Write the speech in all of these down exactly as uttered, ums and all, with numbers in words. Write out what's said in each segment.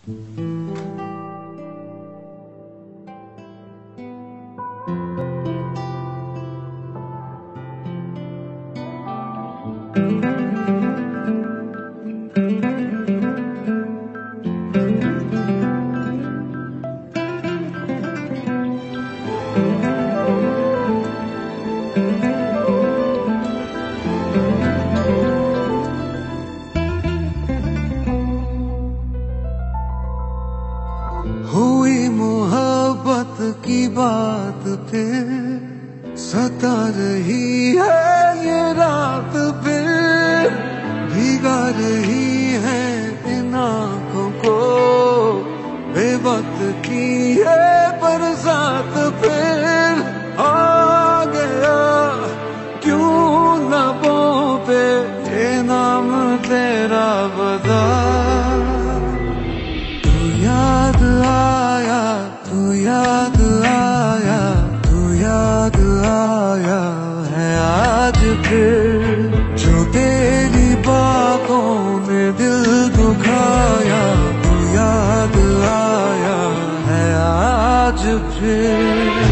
हुई मोहब्बत की बात फिर सता रही है ये रात फिर भीगा रही है इन आँखों को बेवक्त की है बरसात फिर आ गया क्यों लबों पे ये नाम तेरा बता याद आया तू याद आया तू याद आया है आज फिर जो तेरी बातों ने दिल दुखाया तू याद आया है आज फिर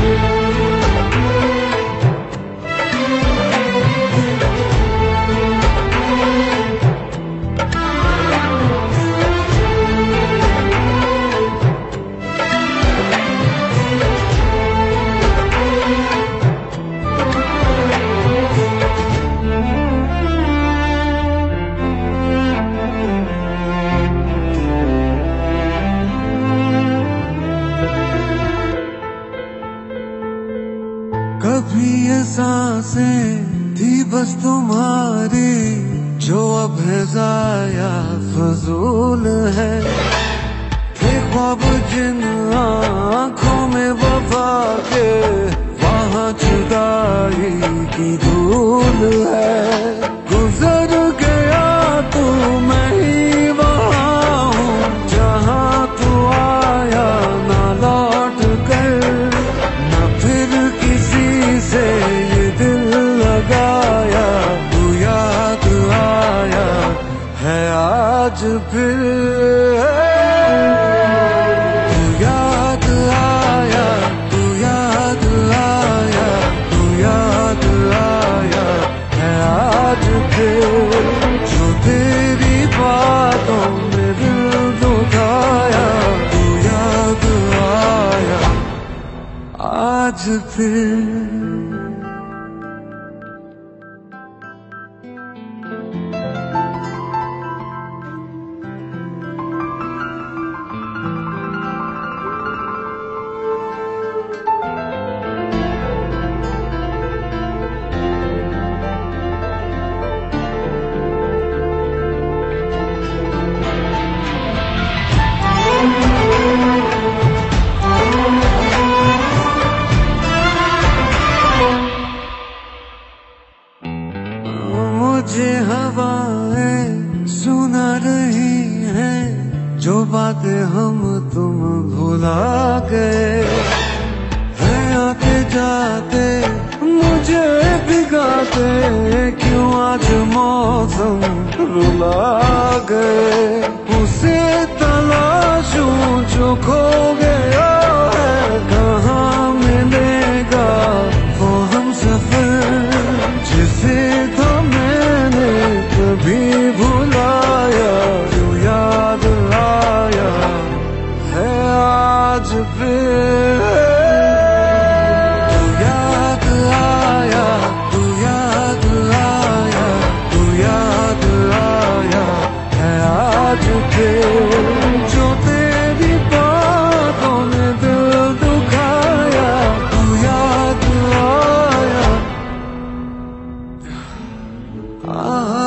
कभी ये सांसें थी बस तुम्हारी जो अब है जाया फजूल है थे ख्वाब जिन आँखों में वफा के वहाँ जुदाई की धूल है गुजर गया तू मैं ही वहाँ हूँ जहाँ तू आया ना लौट कर ना फिर किसी से ये दिल लगाया तू याद आया है आज फिर तू याद आया तू याद आया तू याद आया है आज फिर जो तेरी बातों में दिल दुखाया तू याद आया आज फिर मुझे हवाएं सुना रही हैं जो बातें हम तुम भुला गए हैं आते जाते मुझे भिगाते क्यों आज मौसम रुला गए उसे तलाशूं जो खो गया है कहाँ मिलेगा वो हम सफर जिसे था मैंने कभी भुलाया जो याद आया है आज फिर तू याद आया तू याद आया तू याद आया है आज फिर जो तेरी बातों ने दिल दुखाया तू याद आया आ